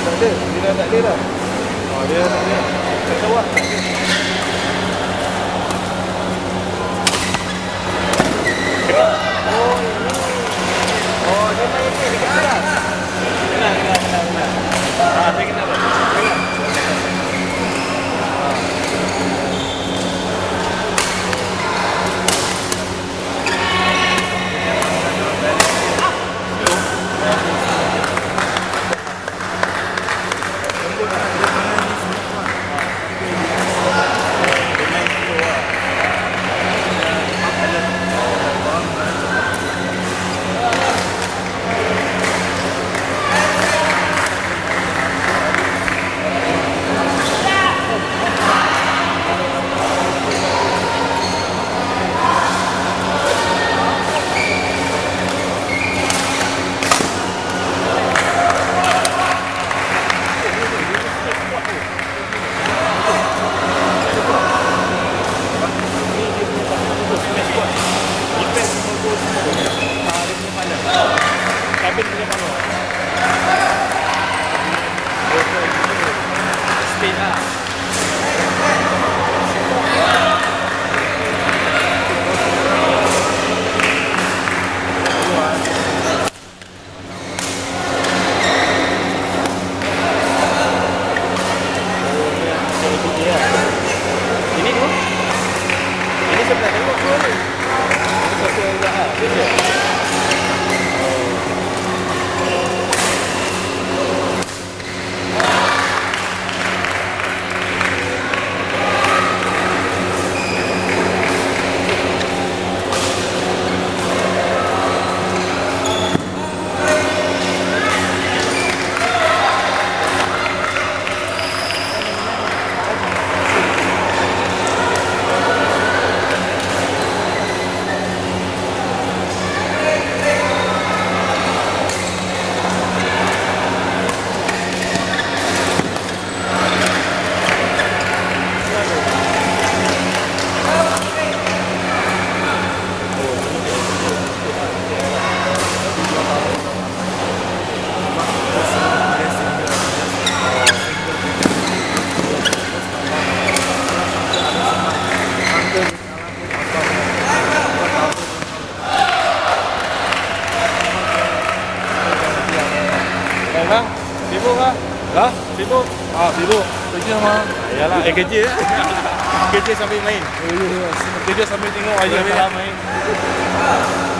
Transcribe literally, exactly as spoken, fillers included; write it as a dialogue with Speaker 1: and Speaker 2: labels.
Speaker 1: tak ada. Dia dah tak ada dah. Oh, dia dah tak ada. Tak tahu lah. Oh, ini. Oh, dia main ni dekat atas. Kenal, kenal, kenal, kenal. Ah, saya kenal. Kenal. Kabin punya power. Speed lah. Ini tu. Ini saya pernah tengok tu ni. Ini satu yang dah lah. Dia dia. Bang, sibuk kah? Dah? Sibuk? Ah, sibuk. Kerja mah. Yalah, eh kerja lah. Kerja sambil main. Oh, ya, ya. Kerja sambil tengok aja. Sambil main.